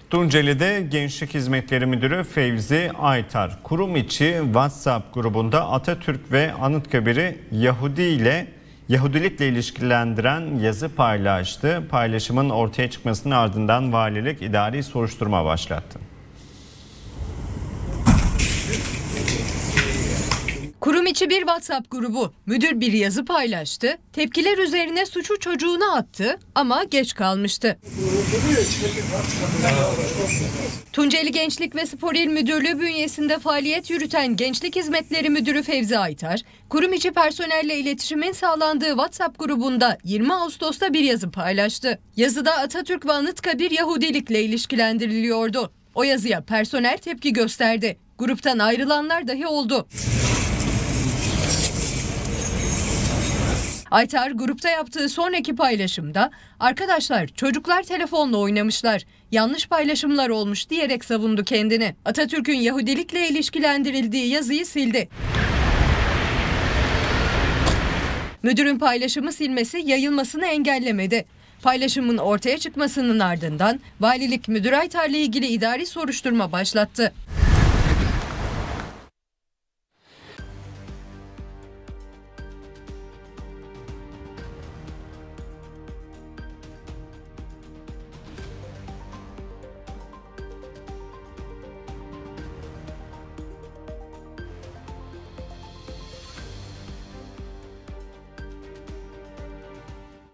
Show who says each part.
Speaker 1: Tunceli'de Gençlik Hizmetleri Müdürü Fevzi Aytar, kurum içi WhatsApp grubunda Atatürk ve Anıtkabir'i Yahudilikle ilişkilendiren yazı paylaştı. Paylaşımın ortaya çıkmasının ardından valilik idari soruşturma başlattı.
Speaker 2: Kurum içi bir WhatsApp grubu. Müdür bir yazı paylaştı. Tepkiler üzerine suçu çocuğuna attı ama geç kalmıştı. Tunceli Gençlik ve Spor İl Müdürlüğü bünyesinde faaliyet yürüten Gençlik Hizmetleri Müdürü Fevzi Aytar, kurum içi personelle iletişimin sağlandığı WhatsApp grubunda 20 Ağustos'ta bir yazı paylaştı. Yazıda Atatürk ve Anıtkabir Yahudilikle ilişkilendiriliyordu. O yazıya personel tepki gösterdi. Gruptan ayrılanlar dahi oldu. Aytar grupta yaptığı sonraki paylaşımda arkadaşlar çocuklar telefonla oynamışlar, yanlış paylaşımlar olmuş diyerek savundu kendini. Atatürk'ün Yahudilikle ilişkilendirildiği yazıyı sildi. Müdürün paylaşımı silmesi yayılmasını engellemedi. Paylaşımın ortaya çıkmasının ardından valilik Müdür Aytar'la ilgili idari soruşturma başlattı.